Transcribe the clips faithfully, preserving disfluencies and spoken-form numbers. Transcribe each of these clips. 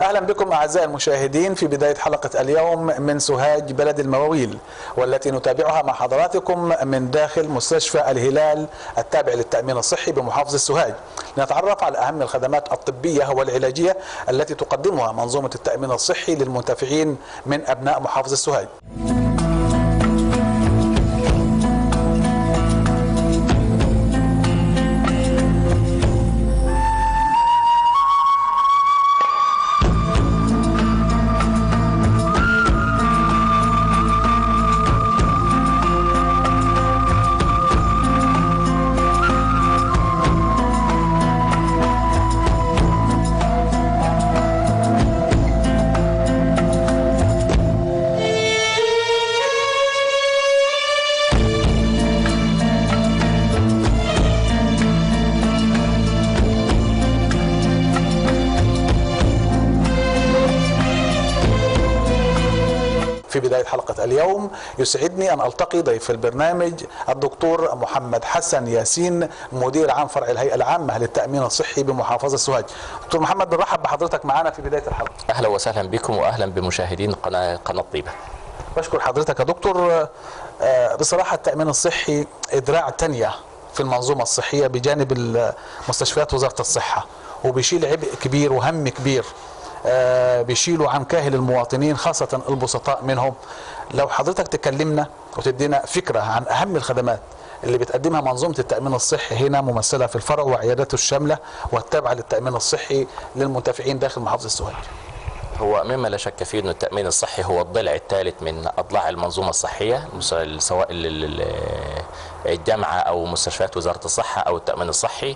أهلا بكم أعزائي المشاهدين في بداية حلقة اليوم من سوهاج بلد المواويل، والتي نتابعها مع حضراتكم من داخل مستشفى الهلال التابع للتأمين الصحي بمحافظة سوهاج، لنتعرف على أهم الخدمات الطبية والعلاجية التي تقدمها منظومة التأمين الصحي للمنتفعين من أبناء محافظة سوهاج. في بداية حلقة اليوم يسعدني أن ألتقي ضيف البرنامج الدكتور محمد حسن ياسين، مدير عام فرع الهيئة العامة للتأمين الصحي بمحافظة سوهاج. دكتور محمد، بنرحب بحضرتك معنا في بداية الحلقة. أهلا وسهلا بكم وأهلا بمشاهدين قناة قناة طيبة. بشكر حضرتك يا دكتور. بصراحة التأمين الصحي إدراع تانية في المنظومة الصحية بجانب مستشفيات وزارة الصحة، وبيشيل عبء كبير وهم كبير آه بيشيلوا عن كاهل المواطنين خاصة البسطاء منهم. لو حضرتك تكلمنا وتدينا فكرة عن أهم الخدمات اللي بتقدمها منظومة التأمين الصحي هنا ممثلة في الفرع وعياداته الشاملة والتابعة للتأمين الصحي للمنتفعين داخل محافظة سوهاج. هو مما لا شك فيه أن التأمين الصحي هو الضلع الثالث من أضلاع المنظومة الصحية، سواء الجامعة أو مستشفيات وزارة الصحة أو التأمين الصحي.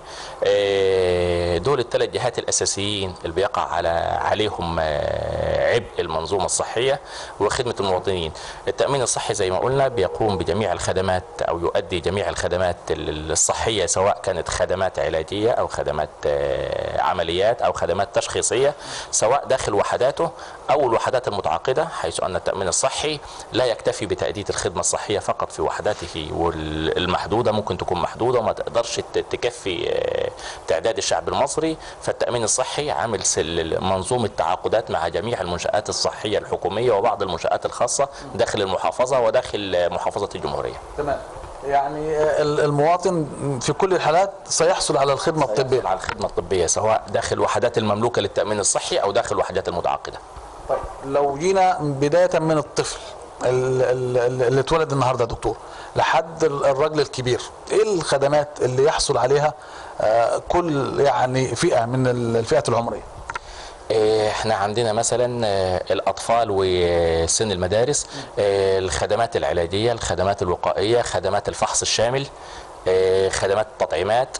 دول الثلاث جهات الأساسيين اللي بيقع على عليهم عبء المنظومة الصحية وخدمة المواطنين. التأمين الصحي زي ما قلنا بيقوم بجميع الخدمات أو يؤدي جميع الخدمات الصحية، سواء كانت خدمات علاجية أو خدمات عمليات أو خدمات تشخيصية، سواء داخل وحدات أو الوحدات المتعاقدة، حيث أن التأمين الصحي لا يكتفي بتأدية الخدمة الصحية فقط في وحداته والمحدودة، ممكن تكون محدودة وما تقدرش تكفي تعداد الشعب المصري. فالتأمين الصحي عامل منظومة تعاقدات مع جميع المنشآت الصحية الحكومية وبعض المنشآت الخاصة داخل المحافظة وداخل محافظة الجمهورية. تمام. يعني المواطن في كل الحالات سيحصل على الخدمة الطبية، على الخدمة الطبية سواء داخل وحدات المملوكة للتأمين الصحي أو داخل وحدات المتعاقدة. طيب لو جينا بداية من الطفل اللي اتولد النهارده دكتور لحد الرجل الكبير، ايه الخدمات اللي يحصل عليها كل يعني فئة من الفئات العمرية؟ احنا عندنا مثلا الاطفال وسن المدارس، الخدمات العلاجيه، الخدمات الوقائيه، خدمات الفحص الشامل، خدمات التطعيمات.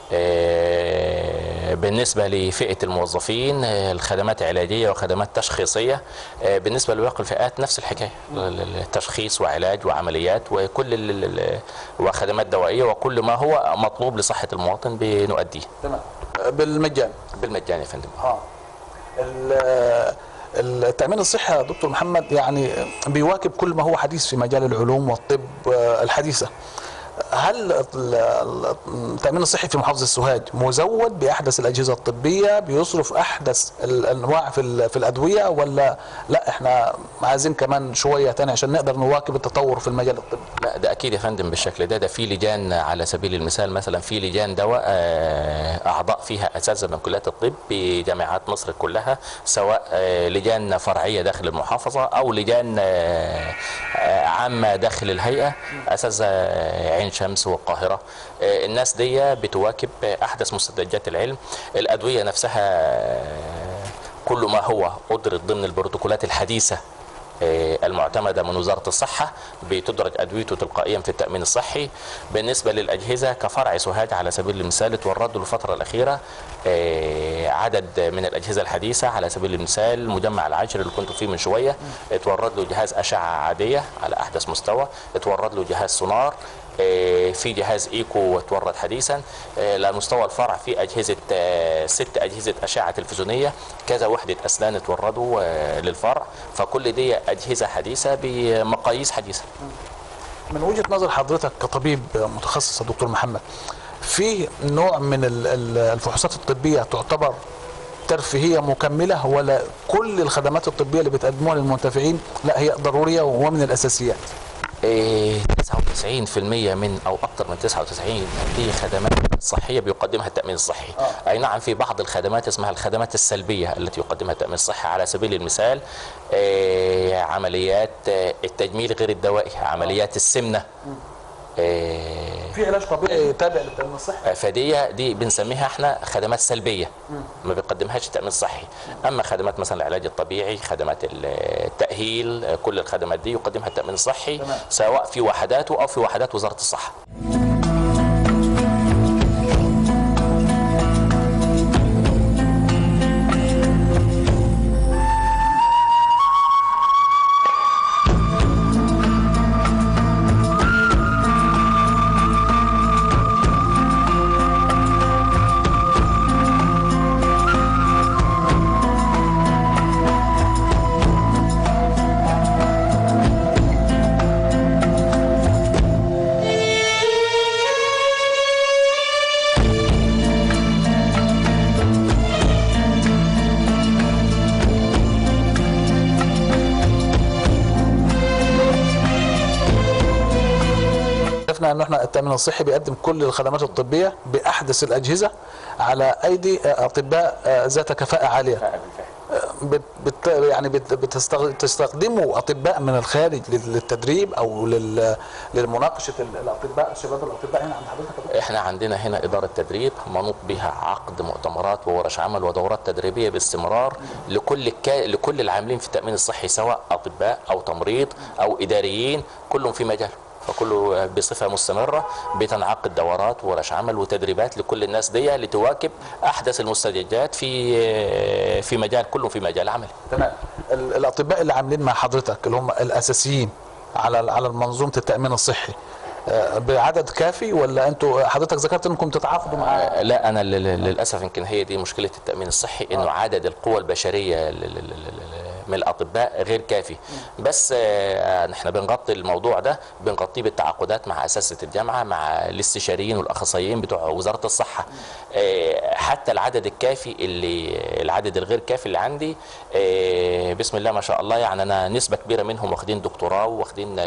بالنسبه لفئه الموظفين الخدمات علاجيه وخدمات تشخيصيه. بالنسبه لباقي الفئات نفس الحكايه، تشخيص وعلاج وعمليات وكل وخدمات دوائيه وكل ما هو مطلوب لصحه المواطن بنؤديه. تمام. بالمجان. بالمجان يا فندم. اه التأمين الصحي يا دكتور محمد يعني بيواكب كل ما هو حديث في مجال العلوم والطب الحديثة. هل التأمين الصحي في محافظة سوهاج مزود بأحدث الأجهزة الطبية، بيصرف أحدث الأنواع في في الأدوية، ولا لا إحنا عايزين كمان شوية تاني عشان نقدر نواكب التطور في المجال الطبي؟ لا ده أكيد يا فندم بالشكل ده. ده في لجان على سبيل المثال، مثلا في لجان دواء أعضاء فيها أساتذة من كليات الطب بجامعات مصر كلها، سواء لجان فرعية داخل المحافظة أو لجان عامة داخل الهيئة، أساتذة عين شمس والقاهرة. الناس دي بتواكب أحدث مستجدات العلم. الأدوية نفسها كل ما هو أدرج ضمن البروتوكولات الحديثة المعتمدة من وزارة الصحة بتدرج أدويته تلقائيا في التأمين الصحي. بالنسبة للأجهزة كفرع سوهاج على سبيل المثال اتوردوا الفترة الأخيرة عدد من الأجهزة الحديثة. على سبيل المثال مجمع العاشر اللي كنت فيه من شوية اتورد له جهاز أشعة عادية على أحدث مستوى، اتورد له جهاز سونار، في جهاز ايكو اتورد حديثا. لمستوى الفرع في اجهزه ست اجهزه اشعه تلفزيونيه، كذا وحده اسنان اتوردوا للفرع. فكل دي اجهزه حديثه بمقاييس حديثه. من وجهه نظر حضرتك كطبيب متخصص يا دكتور محمد، في نوع من الفحوصات الطبيه تعتبر ترفيهيه مكمله، ولا كل الخدمات الطبيه اللي بتقدموها للمنتفعين لا هي ضروريه ومن الاساسيات؟ إيه، تسعة وتسعين بالمئة من او اكثر من تسعة وتسعين في خدمات صحيه بيقدمها التامين الصحي. آه. اي نعم، في بعض الخدمات اسمها الخدمات السلبيه التي يقدمها التامين الصحي. على سبيل المثال إيه، عمليات التجميل غير الدوائي، عمليات السمنه. إيه، في علاج طبيعي تابع للتامين الصحي؟ فدي دي بنسميها احنا خدمات سلبيه ما بيقدمهاش التامين الصحي. اما خدمات مثلا العلاج الطبيعي، خدمات التاهيل، كل الخدمات دي يقدمها التامين الصحي تمام. سواء في وحداته او في وحدات وزاره الصحه. شفنا ان احنا التامين الصحي بيقدم كل الخدمات الطبيه باحدث الاجهزه على ايدي اطباء ذات كفاءه عاليه. بت بت يعني بت بتستخدموا اطباء من الخارج للتدريب او للمناقشه الاطباء الشباب الاطباء هنا عند حضرتك؟ احنا عندنا هنا اداره تدريب منوط بها عقد مؤتمرات وورش عمل ودورات تدريبيه باستمرار لكل الكا... لكل العاملين في التامين الصحي، سواء اطباء او تمريض او اداريين، كلهم في مجال، فكله بصفه مستمره بتنعقد دورات وورش عمل وتدريبات لكل الناس دي لتواكب احدث المستجدات في في مجال، كله في مجال عمل. تمام. الاطباء اللي عاملين مع حضرتك اللي هم الاساسيين على على منظومه التامين الصحي بعدد كافي، ولا انتوا حضرتك ذكرت انكم تتعاقدوا مع؟ لا، انا للاسف يمكن هي دي مشكله التامين الصحي، انه عدد القوى البشريه من الاطباء غير كافي. بس احنا بنغطي الموضوع ده، بنغطيه بالتعاقدات مع اساتذه الجامعه، مع الاستشاريين والاخصائيين بتوع وزاره الصحه. حتى العدد الكافي اللي العدد الغير كافي اللي عندي بسم الله ما شاء الله، يعني انا نسبه كبيره منهم واخدين دكتوراه واخدين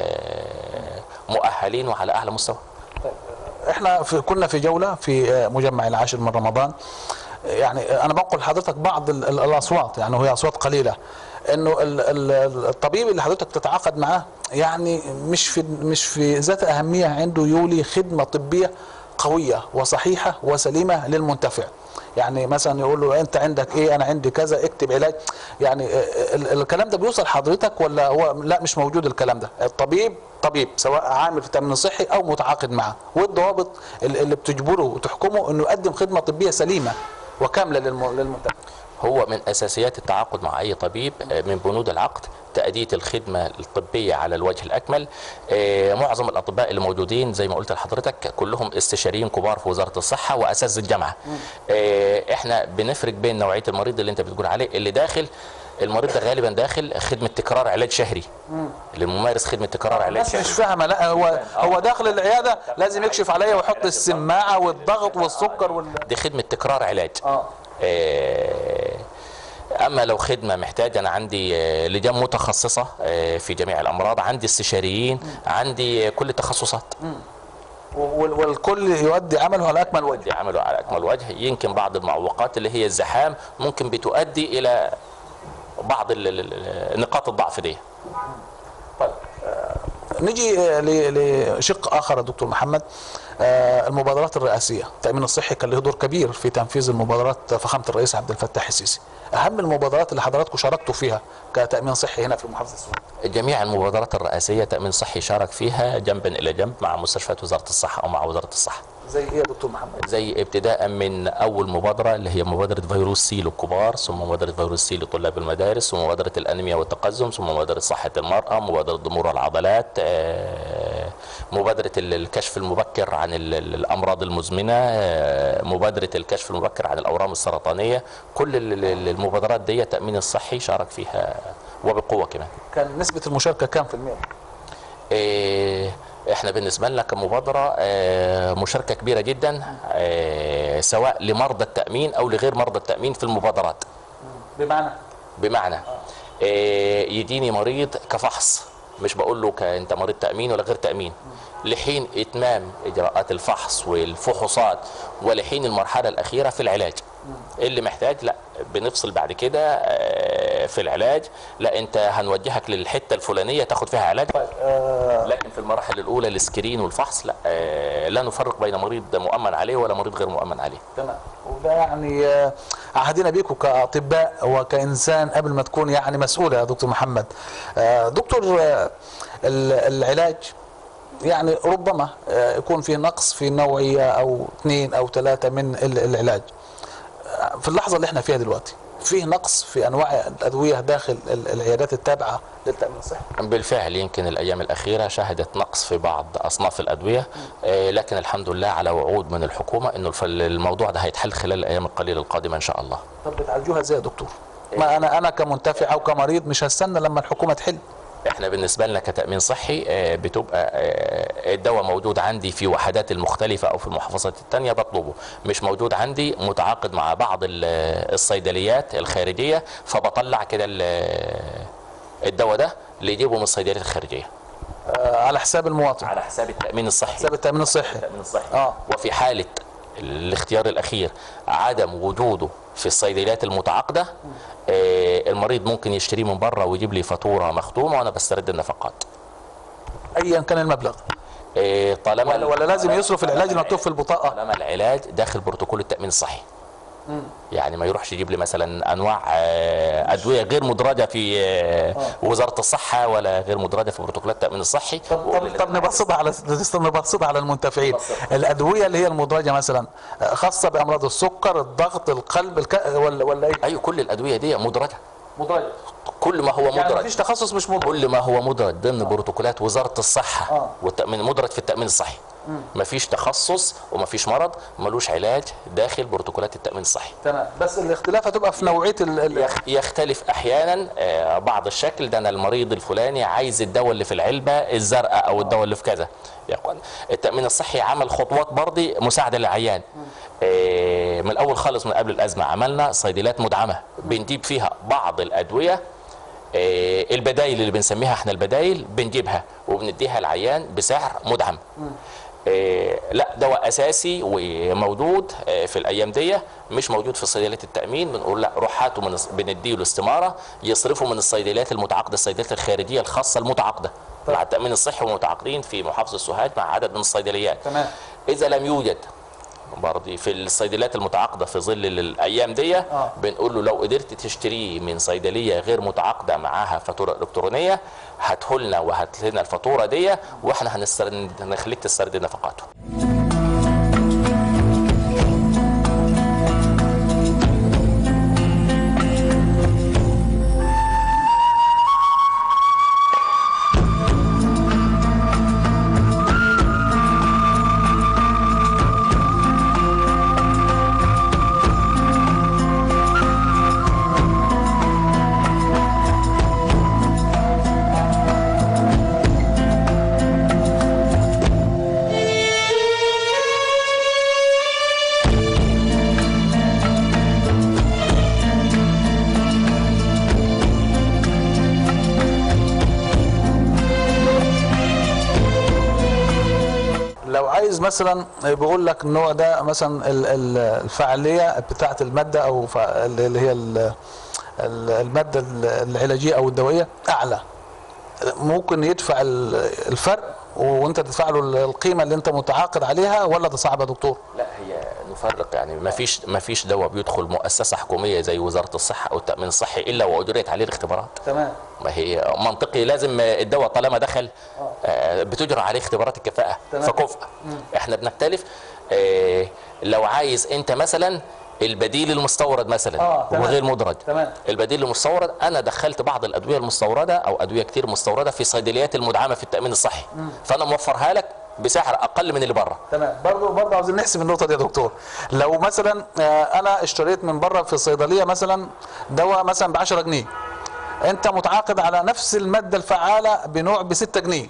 مؤهلين وعلى اعلى مستوى. طيب احنا في كنا في جوله في مجمع العاشر من رمضان، يعني انا بنقل لحضرتك بعض الاصوات، يعني وهي اصوات قليله، انه الطبيب اللي حضرتك تتعاقد معاه يعني مش في مش في ذات اهميه عنده يولي خدمه طبيه قويه وصحيحه وسليمه للمنتفع. يعني مثلا يقول له انت عندك ايه، انا عندي كذا، اكتب علاج. يعني الكلام ده بيوصل حضرتك ولا هو لا مش موجود الكلام ده؟ الطبيب طبيب سواء عامل في التامين الصحي او متعاقد معه، والضوابط اللي بتجبره وتحكمه انه يقدم خدمه طبيه سليمه وكامله للمنتفع. هو من اساسيات التعاقد مع اي طبيب، من بنود العقد تأدية الخدمة الطبية على الوجه الأكمل. معظم الأطباء اللي موجودين زي ما قلت لحضرتك كلهم استشاريين كبار في وزارة الصحة وأساتذة الجامعة. احنا بنفرق بين نوعية المريض اللي انت بتقول عليه، اللي داخل المريض ده غالبا داخل خدمة تكرار علاج شهري، اللي ممارس خدمة تكرار علاج شهري. مش فاهمة، لا هو هو داخل العيادة لازم يكشف عليا ويحط السماعة والضغط والسكر وال... دي خدمة تكرار علاج. اه اما لو خدمه محتاجه، انا عندي لجان متخصصه في جميع الامراض، عندي استشاريين، عندي كل التخصصات، والكل يؤدي عمله على اكمل وجه. يؤدي عمله على اكمل وجه. يمكن بعض المعوقات اللي هي الزحام ممكن بتؤدي الى بعض نقاط الضعف دي. طيب نيجي لشق اخر يا دكتور محمد، المبادرات الرئاسيه. التامين الصحي كان له دور كبير في تنفيذ المبادرات فخامه الرئيس عبد الفتاح السيسي. اهم المبادرات اللي حضراتكم شاركتوا فيها كتامين صحي هنا في محافظه السويس؟ جميع المبادرات الرئاسيه تامين صحي شارك فيها جنبا الى جنب مع مستشفيات وزاره الصحه او مع وزاره الصحه. زي ايه يا دكتور محمد؟ زي ابتداء من اول مبادره اللي هي مبادره فيروس سي للكبار، ثم مبادره فيروس سي لطلاب المدارس، ثم مبادره الانيميا والتقزم، ثم مبادره صحه المراه، مبادره ضمور العضلات، مبادره الكشف المبكر عن الامراض المزمنه، مبادره الكشف المبكر عن الاورام السرطانيه. كل المبادرات دي التامين الصحي شارك فيها وبقوه كمان. كان نسبه المشاركه كام في المية؟ إيه احنا بالنسبه لنا كمبادره آه، مشاركه كبيره جدا، آه، سواء لمرضى التامين او لغير مرضى التامين في المبادرات. بمعنى بمعنى آه، يديني مريض كفحص، مش بقول له ك- انت مريض تامين ولا غير تامين، لحين اتمام اجراءات الفحص والفحوصات ولحين المرحله الاخيره في العلاج. اللي محتاج لا بنفصل بعد كده آه، في العلاج، لا انت هنوجهك للحته الفلانيه تاخد فيها علاج. لكن في المراحل الاولى السكرين والفحص لا آه، لا نفرق بين مريض مؤمن عليه ولا مريض غير مؤمن عليه. تمام. وده يعني آه، عهدنا بيكم كاطباء وكانسان قبل ما تكون يعني مسؤوله يا دكتور محمد. آه، دكتور، آه، ال- العلاج يعني ربما آه، يكون في نقص في نوعيه او اثنين او ثلاثه من ال- العلاج. آه، في اللحظه اللي احنا فيها دلوقتي فيه نقص في انواع الادويه داخل ال- العيادات التابعه للتامين الصحي. بالفعل يمكن الايام الاخيره شهدت نقص في بعض اصناف الادويه، آه، لكن الحمد لله على وعود من الحكومه انه الف- الموضوع ده هيتحل خلال الايام القليله القادمه ان شاء الله. طب بتعالجوها ازاي يا دكتور؟ ما انا انا كمنتفع او كمريض مش هستنى لما الحكومه تحل. احنا بالنسبه لنا كتامين صحي آه، بتبقى آه، الدواء موجود عندي في وحدات المختلفه او في المحافظات الثانيه بطلبه، مش موجود عندي متعاقد مع بعض ال- الصيدليات الخارجيه، فبطلع كده ال- الدواء ده اللي يجيبه من الصيدليات الخارجيه آه، على حساب المواطن، على حساب التامين الصحي. حساب التامين الصحي. التامين الصحي. اه وفي حاله الاختيار الاخير عدم وجوده في الصيدليات المتعاقده، آه، المريض ممكن يشتريه من بره ويجيب لي فاتوره مختومه وانا بسترد النفقات. ايا كان المبلغ، آه، طالما ولا, ولا لازم يصرف العلاج طالما المكتوب في البطاقه؟ طالما العلاج داخل بروتوكول التامين الصحي. يعني ما يروحش يجيب لي مثلا انواع آه، ادويه غير مدرجه في آه، وزاره الصحه ولا غير مدرجه في بروتوكولات التامين الصحي. طب طب, طب نبسطها على نبسطها على المنتفعين. الادويه اللي هي المدرجه مثلا آه، خاصه بامراض السكر، الضغط، القلب، الك... ولا ولا ايه؟ ايوه كل الادويه دي مدرجه، مدرجه. كل ما هو يعني مدرج، مفيش تخصص مش مدرج. كل ما هو مدرج ضمن بروتوكولات وزاره الصحه آه. والتامين، مدرج في التامين الصحي. مفيش تخصص ومفيش مرض ملوش علاج داخل بروتوكولات التامين الصحي. تمام، بس الاختلاف هتبقى في نوعيه ال... ال... يخ- يختلف احيانا آه، بعض الشكل ده، انا المريض الفلاني عايز الدواء اللي في العلبه الزرقاء او الدواء اللي في كذا. يا اخوان التامين الصحي عمل خطوات برضه مساعده للعيان. آه، من الاول خالص من قبل الازمه عملنا صيدليات مدعمه بنجيب فيها بعض الادويه، آه، البدايل اللي بنسميها احنا البدايل بنجيبها وبنديها العيان بسعر مدعم. آه، لا دواء اساسي وموجود آه، في الايام دي مش موجود في صيدليات التامين، بنقول لا روح هاتوا من بنديه له استماره يصرفوا من الصيدليات المتعاقده، الصيدليات الخارجيه الخاصه المتعاقده طيب. مع التامين الصحي ومتعاقدين في محافظه سوهاج مع عدد من الصيدليات. تمام. اذا لم يوجد برضه في الصيدليات المتعاقده في ظل الايام دي آه. بنقول له لو قدرت تشتريه من صيدليه غير متعاقده معاها فاتوره الكترونيه هاته لنا وهات لنا الفاتوره دي واحنا هنسترد هنخليك تسترد نفقاته. لو عايز مثلا بيقول لك النوع ده مثلا ال- ال- الفعاليه بتاعه الماده او ف- اللي هي ال- ال- الماده العلاجيه او الدوائيه اعلى، ممكن يدفع ال- الفرق وانت تدفع له القيمه اللي انت متعاقد عليها، ولا ده صعب يا دكتور؟ لا هي نفرق، يعني ما فيش ما فيش دواء بيدخل مؤسسه حكوميه زي وزاره الصحه او التامين الصحي الا واجريت عليه الاختبارات. تمام. ما هي منطقي لازم الدواء طالما دخل آه، بتجرى عليه اختبارات الكفاءه تمام. فكفء. احنا بنختلف آه، لو عايز انت مثلا البديل المستورد مثلا آه، تمام. وغير مدرج. تمام. البديل المستورد انا دخلت بعض الادويه المستورده او ادويه كتير مستورده في صيدليات المدعمه في التامين الصحي، فانا موفرها لك بسعر اقل من اللي بره. تمام. برضه برضه عاوزين نحسب النقطه دي يا دكتور. لو مثلا آه، انا اشتريت من بره في الصيدليه مثلا دواء مثلا ب عشرة جنيه، انت متعاقد على نفس الماده الفعاله بنوع ب ستة جنيه،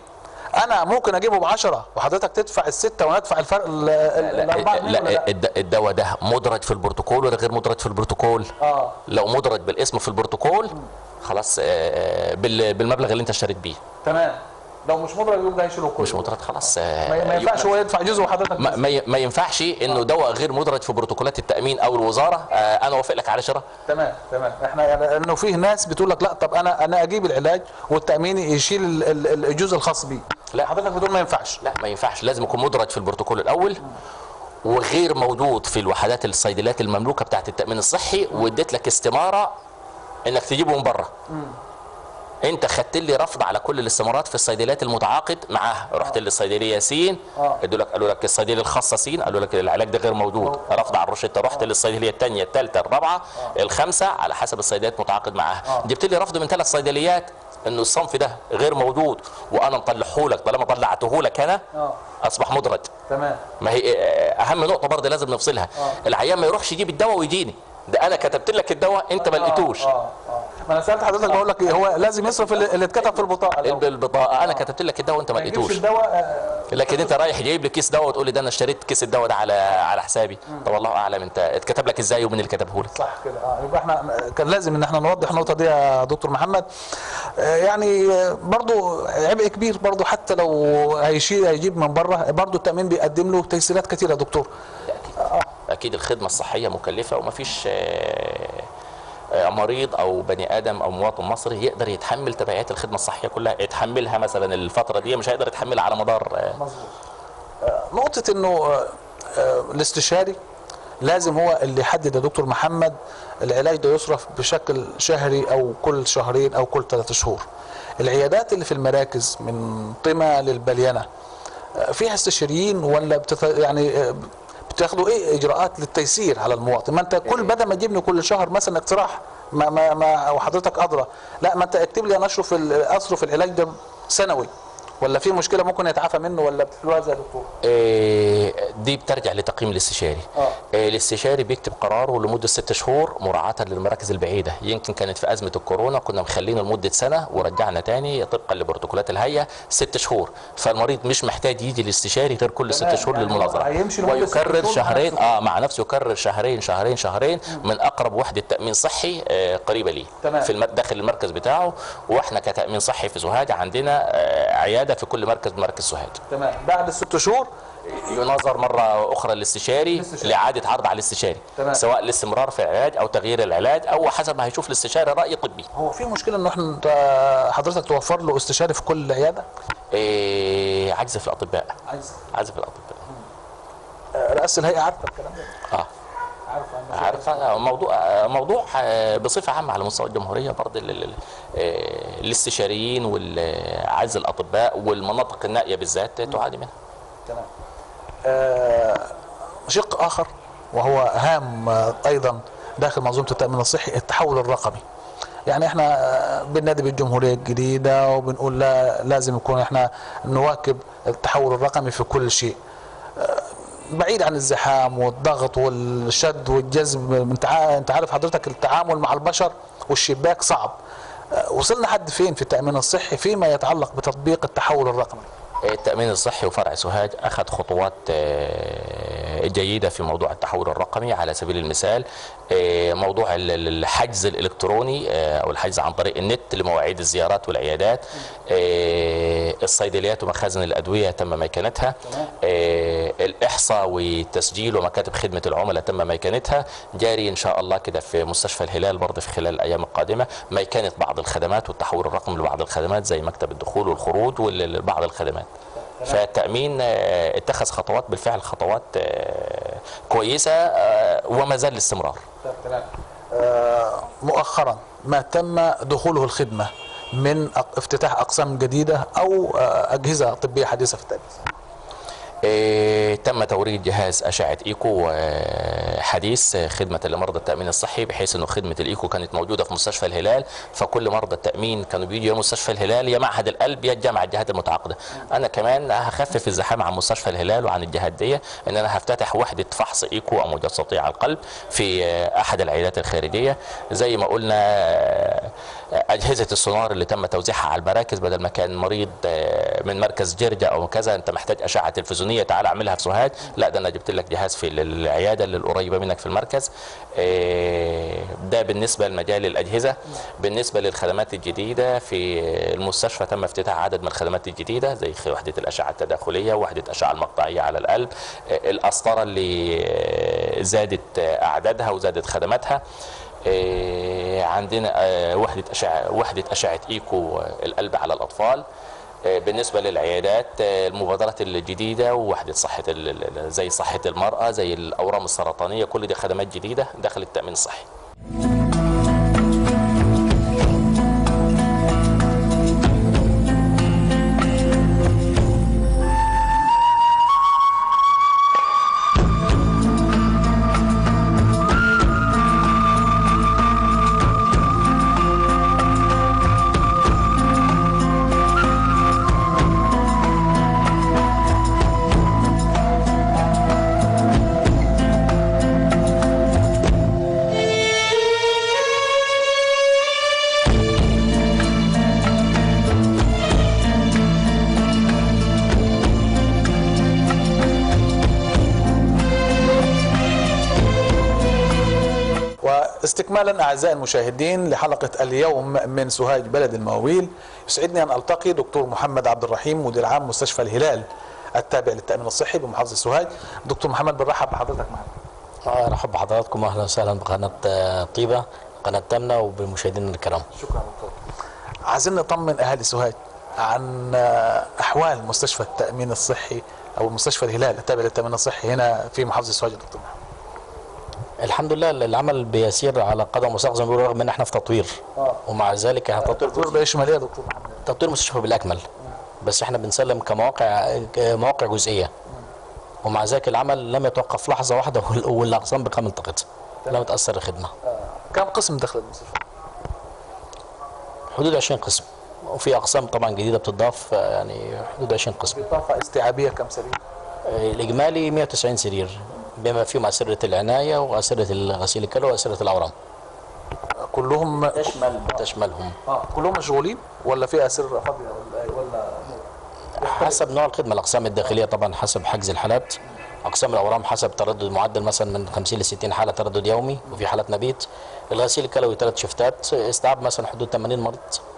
انا ممكن اجيبه ب عشرة وحضرتك تدفع السته وانا ادفع الفرق الاربعه. لا الدواء ده مدرج في البروتوكول ولا غير مدرج في البروتوكول؟ اه لو مدرج بالاسم في البروتوكول خلاص بالمبلغ اللي انت اشتريت بيه. تمام. لو مش مدرج يبقى هيشيله كله. مش مدرج خلاص. ما, ما ينفعش هو يدفع جزء وحضرتك ما, ما, ما ينفعش انه دواء غير مدرج في بروتوكولات التامين او الوزاره انا اوافق لك على شراء. تمام تمام. احنا يعني انه فيه ناس بتقول لك لا طب انا انا اجيب العلاج والتامين يشيل الجزء الخاص بيه. لا حضرتك بتقول ما ينفعش. لا ما ينفعش، لازم يكون مدرج في البروتوكول الاول وغير موجود في الوحدات الصيدليات المملوكه بتاعت التامين الصحي، واديت لك استماره انك تجيبه من بره. انت خدت لي رفض على كل الاستمارات في الصيدليات المتعاقد معاها، رحت للصيدليه سين ادوا لك قالوا لك الصيدليه الخاصه سين قالوا لك العلاج ده غير موجود، رفض على الروشته. رحت للصيدليه الثانيه الثالثه الرابعه الخامسه على حسب الصيدليات المتعاقد معاها، جبت لي رفض من ثلاث صيدليات انه الصنف ده غير موجود وانا مطلعه لك، طالما طلعته لك انا اصبح مدرج. تمام. ما هي اهم نقطه برضه لازم نفصلها، العيان ما يروحش يجيب الدواء ويجيني، ده انا كتبت لك الدواء انت ما لقيتوش. اه اه ما انا سالت حضرتك بقول لك هو لازم يصرف اللي اتكتب في البطاقه. البطاقه انا كتبت لك الدواء وانت ما لقيتوش. الدواء لكن انت رايح جايب لي كيس دواء وتقول لي ده انا اشتريت كيس الدواء ده على على حسابي. طب والله اعلم انت اتكتب لك ازاي ومين اللي كتبه لك. صح كده. اه يبقى احنا كان لازم ان احنا نوضح النقطه دي يا دكتور محمد. آه يعني برضو عبء كبير برضو، حتى لو هيشيل هيجيب من بره برضو التامين بيقدم له تيسيرات كثيره يا دكتور. اكيد اكيد الخدمه الصحيه مكلفه ومفيش مريض او بني ادم او مواطن مصري يقدر يتحمل تبعيات الخدمه الصحيه كلها، يتحملها مثلا الفتره دي مش هيقدر يتحملها على مدار. مظبوط. نقطه انه الاستشاري لازم هو اللي يحدد يا دكتور محمد العلاج ده يصرف بشكل شهري او كل شهرين او كل ثلاث شهور. العيادات اللي في المراكز من قمه للبلينه فيها استشاريين ولا بتت... يعني بتاخدوا ايه اجراءات للتيسير على المواطن؟ ما انت كل بدل ما تجيبني كل شهر مثلا اقتراح ما ما ما وحضرتك ادرى، لا ما انت اكتب لي انا اشرف اصرف العلاج ده سنوي، ولا في مشكله ممكن يتعافى منه ولا بتقولوها ازاي يا دكتور؟ إيه دي بترجع لتقييم الاستشاري. اه إيه الاستشاري بيكتب قراره لمده ست شهور مراعاه للمراكز البعيده، يمكن كانت في ازمه الكورونا كنا مخلينه لمده سنه ورجعنا تاني طبقا لبروتوكولات الهيئه ست شهور، فالمريض مش محتاج يجي للاستشاري غير كل ست شهور يعني للمناظره ويكرر شهرين اه مع نفسه يكرر شهرين شهرين شهرين من اقرب وحده تامين صحي آه قريبه ليه في المر... داخل المركز بتاعه. واحنا كتامين صحي في سوهاج عندنا آه عياده في كل مركز مركز سوهاج. تمام. بعد الست شهور ينظر مره اخرى الاستشاري لاعاده عرض على الاستشاري. تمام. سواء الاستمرار في العلاج او تغيير العلاج او حسب ما هيشوف الاستشاري راي طبي. هو في مشكله انه احنا حضرتك توفر له استشاري في كل عياده؟ إيه عجز في الاطباء. عجز عجز في الاطباء. رئاسه الهيئه عارفه الكلام ده؟ اه عارفه. موضوع موضوع بصفه عامه على مستوى الجمهوريه برضه الاستشاريين والعجز الاطباء والمناطق النائيه بالذات تعاني منها. تمام. آه شق اخر وهو هام ايضا داخل منظومه التامين الصحي التحول الرقمي. يعني احنا بننادي بالجمهوريه الجديده وبنقول لا لازم يكون احنا نواكب التحول الرقمي في كل شيء. آه بعيد عن الزحام والضغط والشد والجذب. انت عارف حضرتك التعامل مع البشر والشباك صعب. آه وصلنا حد فين في التامين الصحي فيما يتعلق بتطبيق التحول الرقمي؟ التأمين الصحي وفرع سوهاج أخذ خطوات جيدة في موضوع التحول الرقمي. على سبيل المثال موضوع الحجز الإلكتروني أو الحجز عن طريق النت لمواعيد الزيارات والعيادات. الصيدليات ومخازن الأدوية تم ميكنتها. الإحصاء والتسجيل ومكاتب خدمة العملاء تم ميكنتها. جاري إن شاء الله كده في مستشفى الهلال برضه في خلال الأيام القادمة ميكنة بعض الخدمات والتحول الرقمي لبعض الخدمات زي مكتب الدخول والخروج وبعض الخدمات. فالتأمين اتخذ خطوات بالفعل خطوات كويسة وما زال الاستمرار. تمام. مؤخرا ما تم دخوله الخدمة من افتتاح أقسام جديدة أو أجهزة طبية حديثة في التأمين؟ إيه تم توريد جهاز أشعة إيكو آه، حديث آه، خدمة لمرضى التأمين الصحي، بحيث أنه خدمة الإيكو كانت موجودة في مستشفى الهلال، فكل مرضى التأمين كانوا بيجوا يا مستشفى الهلال يا معهد القلب يا الجامعة الجهات المتعاقدة. أنا كمان هخفف الزحام عن مستشفى الهلال وعن الجهات دي، إن أنا هفتتح وحدة فحص إيكو أو موجات صوتية على القلب في آه، أحد العيادات الخارجية. زي ما قلنا آه، أجهزة السونار اللي تم توزيعها على المراكز، بدل ما كان مريض آه، من مركز جرجا أو كذا أنت محتاج أشعة تلفزيونية تعال اعملها في سوهاج، لا ده انا جبت لك جهاز في العياده اللي القريبه منك في المركز. ده بالنسبه لمجال الاجهزه. بالنسبه للخدمات الجديده في المستشفى تم افتتاح عدد من الخدمات الجديده زي وحده الاشعه التداخليه ووحده الاشعه المقطعيه على القلب، القسطره اللي زادت اعدادها وزادت خدماتها. عندنا وحده اشعه وحده اشعه ايكو القلب على الاطفال. بالنسبة للعيادات المبادرات الجديدة ووحدة صحة زي صحة المرأة زي الأورام السرطانية، كل دي خدمات جديدة داخل التأمين الصحي. استكمالا أعزائي المشاهدين لحلقة اليوم من سوهاج بلد المواويل، يسعدني أن ألتقي دكتور محمد عبد الرحيم مدير عام مستشفى الهلال التابع للتأمين الصحي بمحافظة سوهاج. دكتور محمد بنرحب بحضرتك معنا. ارحب بحضراتكم واهلا وسهلا بقناة طيبة قناة تامنة وبالمشاهدين الكرام. شكرا دكتور. عايزين نطمن أهالي سوهاج عن أحوال مستشفى التأمين الصحي أو مستشفى الهلال التابع للتأمين الصحي هنا في محافظة سوهاج. دكتور محمد الحمد لله العمل بيسير على قدم وساق زي ما بيقولوا، رغم ان احنا في تطوير آه. ومع ذلك احنا تطوير تطوير بيشمل ايه يا دكتور محمد؟ تطوير المستشفى بالاكمل، بس احنا بنسلم كمواقع مواقع جزئيه، ومع ذلك العمل لم يتوقف لحظه واحده والاقسام بكامل طاقتها لم تاثر الخدمه. آه. كم قسم داخل المستشفى؟ حدود عشرين قسم، وفي اقسام طبعا جديده بتضاف، يعني حدود عشرين قسم. بطاقه استيعابيه كم سرير؟ الاجمالي مئة وتسعين سرير بما فيهم أسرة العناية وأسرة غسيل الكلى وأسرة الأورام. كلهم تشمل تشملهم اه كلهم مشغولين ولا في أسرة فاضية ولا ولا حسب نوع الخدمة. الأقسام الداخلية طبعا حسب حجز الحالات، أقسام الأورام حسب تردد معدل مثلا من خمسين ل ستين حالة تردد يومي، وفي حالات مبيت. الغسيل الكلوي ثلاث شفتات، استيعاب مثلا حدود ثمانين مريض.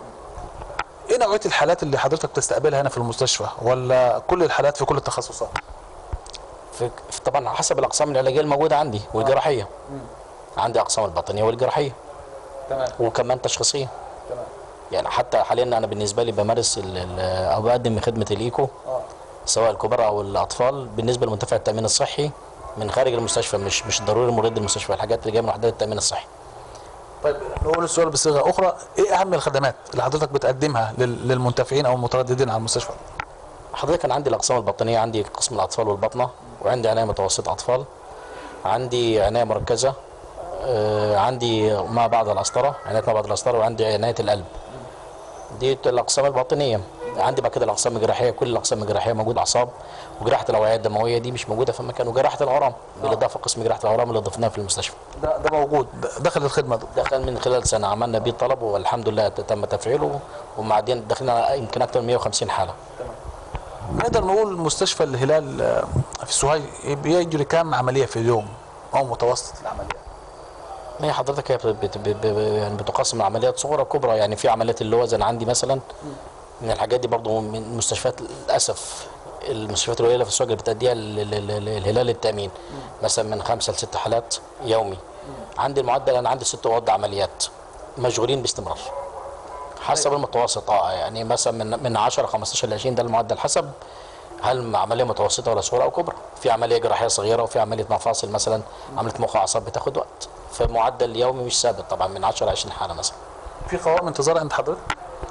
ايه نوعية الحالات اللي حضرتك بتستقبلها هنا في المستشفى، ولا كل الحالات في كل التخصصات؟ في طبعا حسب الاقسام العلاجيه الموجوده عندي والجراحيه. مم. عندي اقسام الباطنيه والجراحيه. تمام. وكمان تشخيصيه. تمام. يعني حتى حاليا انا بالنسبه لي بمارس او بقدم خدمه الايكو آه. سواء الكبار او الاطفال بالنسبه لمنتفع التامين الصحي من خارج المستشفى، مش مش ضروري مريض المستشفى، الحاجات اللي جايه من وحدات التامين الصحي. طيب نقول السؤال بصيغه اخرى، ايه اهم الخدمات اللي حضرتك بتقدمها للمنتفعين او المترددين على المستشفى؟ حضرتك انا عندي الاقسام الباطنيه، عندي قسم الاطفال والبطنه، وعندي عنايه متوسطه اطفال، عندي عنايه مركزه، آه عندي ما بعد القسطره، عنايه ما بعد القسطره، وعندي عنايه القلب. دي الاقسام الباطنيه. عندي بعد كده الاقسام الجراحيه، كل الاقسام الجراحيه موجود اعصاب وجراحه الاوعيه الدمويه دي مش موجوده في مكان، وجراحه الاورام بالاضافه قسم جراحه الاورام اللي ضفناه في المستشفى. ده ده موجود داخل الخدمه دي. دخل من خلال سنه عملنا بيه طلب والحمد لله تم تفعيله، وبعدين دخلنا يمكن اكثر من مئة وخمسين حاله. تمام. نقدر نقول مستشفى الهلال في سوهاج بيجري كام عمليه في اليوم او متوسط العمليات؟ هي حضرتك هي بت بت يعني بتقسم العمليات صغرى وكبرى. يعني في عمليات اللوز انا عندي مثلا من الحاجات دي برضه من المستشفيات للاسف المستشفيات القليله في السوهاج اللي بتأديها الهلال التامين مثلا من خمسه لست حالات يومي. عندي المعدل انا عندي ست اوض عمليات مشغولين باستمرار حسب المتوسط. اه يعني مثلا من من عشرة خمستاشر ل عشرين ده المعدل حسب هل عمليه متوسطه ولا صغيره او كبرى. في عمليه جراحيه صغيره وفي عمليه مفاصل مثلا عمليه مخ واعصاب بتاخد وقت، فمعدل يومي مش ثابت طبعا من عشرة ل عشرين حاله مثلا. في قوائم انتظار عند حضرتك؟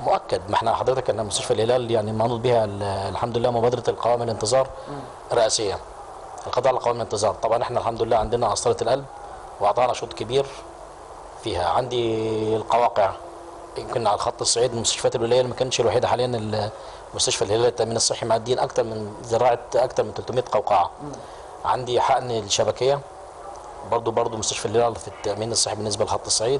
مؤكد. ما احنا حضرتك ان مستشفى الهلال يعني منوط بها الحمد لله مبادره القوائم الانتظار رئاسيه، القضاء على قوائم الانتظار. طبعا احنا الحمد لله عندنا قسطره القلب واعطانا شوط كبير فيها. عندي القواقع يمكن على خط الصعيد من المستشفيات الولايه اللي ما كانتش الوحيده حاليا، مستشفى الهلال للتامين الصحي معديين اكثر من زراعه اكثر من ثلاثمائة قوقعه. عندي حقن الشبكيه برضو برضو مستشفى الهلال في التامين الصحي بالنسبه لخط الصعيد.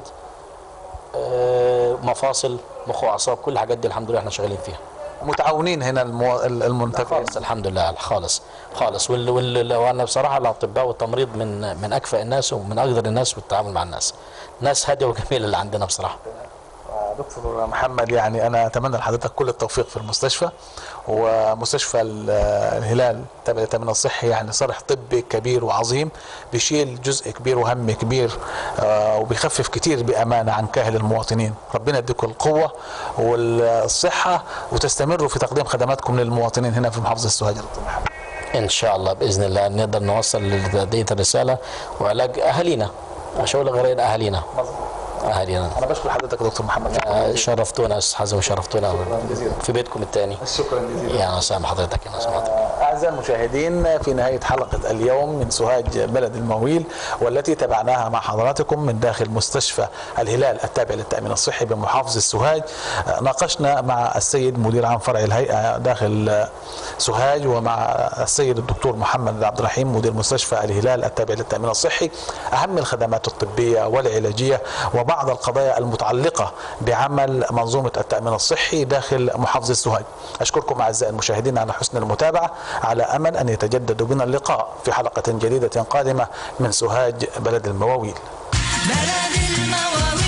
مفاصل مخ واعصاب كل الحاجات دي الحمد لله احنا شغالين فيها. متعاونين هنا المو... المنتفعين الحمد لله خالص خالص. وال... وال... وانا بصراحه الاطباء والتمريض من من اكفأ الناس ومن اقدر الناس بالتعامل مع الناس. ناس هاديه وجميله اللي عندنا بصراحه. دكتور محمد، يعني انا اتمنى لحضرتك كل التوفيق في المستشفى. ومستشفى الهلال تابع للتامين الصحي يعني صرح طبي كبير وعظيم، بيشيل جزء كبير وهم كبير وبيخفف كتير بامانه عن كاهل المواطنين. ربنا يديكم القوه والصحه وتستمروا في تقديم خدماتكم للمواطنين هنا في محافظه سوهاج. دكتور محمد ان شاء الله باذن الله نقدر نوصل لدية الرساله وعلاج اهالينا، مش هقول غير اهالينا. اهالينا. انا بشكر حضرتك يا دكتور محمد. آه شرفتونا يا استاذ حازم وشرفتونا في بيتكم الثاني. شكرا جزيلا. يا مساء حضرتك. يا مساء اعزائي المشاهدين، في نهايه حلقه اليوم من سوهاج بلد المواويل والتي تابعناها مع حضراتكم من داخل مستشفى الهلال التابع للتامين الصحي بمحافظه سوهاج، ناقشنا مع السيد مدير عام فرع الهيئه داخل سوهاج ومع السيد الدكتور محمد عبد الرحيم مدير مستشفى الهلال التابع للتامين الصحي اهم الخدمات الطبيه والعلاجيه وبعض القضايا المتعلقه بعمل منظومه التامين الصحي داخل محافظه سوهاج. اشكركم اعزائي المشاهدين على حسن المتابعه، على امل ان يتجدد بنا اللقاء في حلقه جديده قادمه من سوهاج بلد المواويل. بلد المواويل.